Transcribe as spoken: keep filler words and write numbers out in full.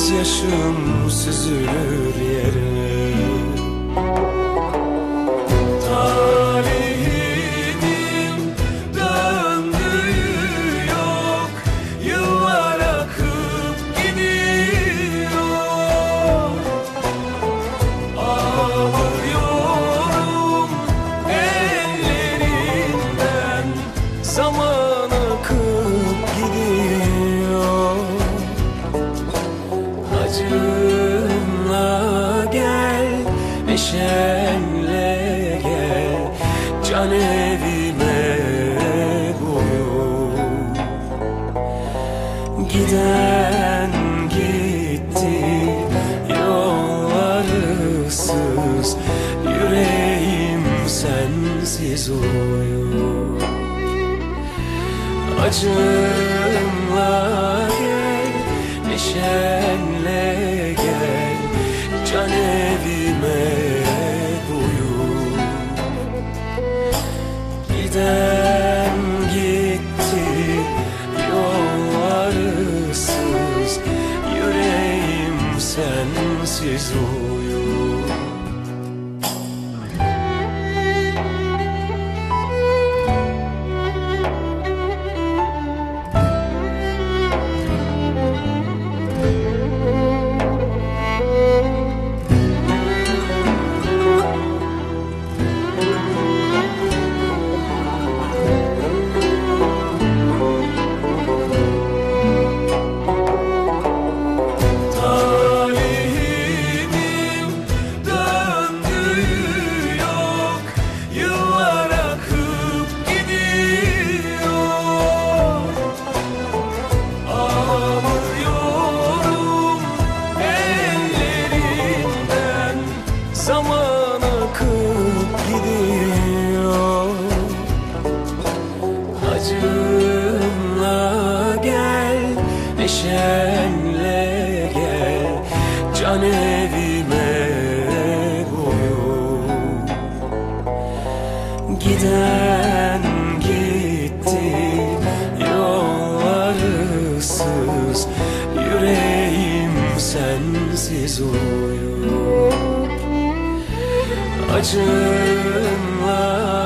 gözyaşım süzülür yere. Talihimin döndüğü yok, yıllar akıp gidiyor. Ağlıyorum ellerinden, zaman akıp gidiyor. Acınla gel, neşenle gel, can evime buyur. Giden gitti, yollarısız, yüreğim sensiz uyur. Acınla gel, neşenle gel, can evime buyur. Giden gitti, yollarısız, yüreğim sensiz uyur. Zaman akıp gidiyor. Acınla gel, neşenle gel, can evime buyur. Giden gitti, yollarısız, yüreğim sensiz uyur. Acınla